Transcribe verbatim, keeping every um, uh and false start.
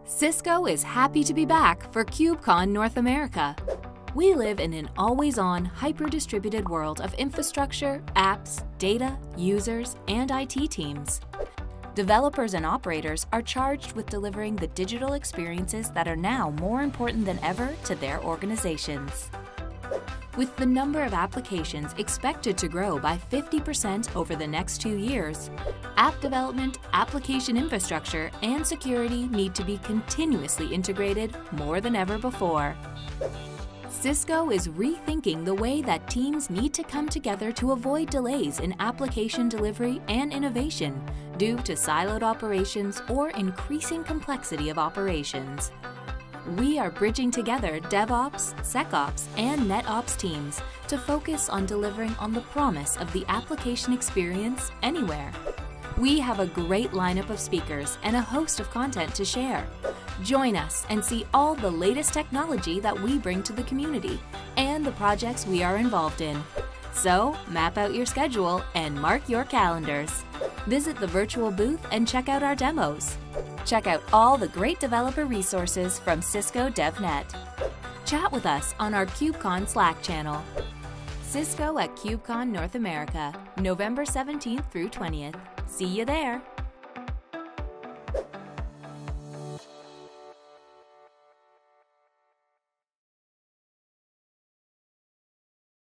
Cisco is happy to be back for KubeCon North America. We live in an always-on, hyper-distributed world of infrastructure, apps, data, users, and I T teams. Developers and operators are charged with delivering the digital experiences that are now more important than ever to their organizations. With the number of applications expected to grow by fifty percent over the next two years, app development, application infrastructure, and security need to be continuously integrated more than ever before. Cisco is rethinking the way that teams need to come together to avoid delays in application delivery and innovation due to siloed operations or increasing complexity of operations. We are bridging together DevOps, SecOps, and NetOps teams to focus on delivering on the promise of the application experience anywhere. We have a great lineup of speakers and a host of content to share. Join us and see all the latest technology that we bring to the community and the projects we are involved in. So, map out your schedule and mark your calendars. Visit the virtual booth and check out our demos. Check out all the great developer resources from Cisco DevNet. Chat with us on our KubeCon Slack channel. Cisco at KubeCon North America, November seventeenth through twentieth. See you there!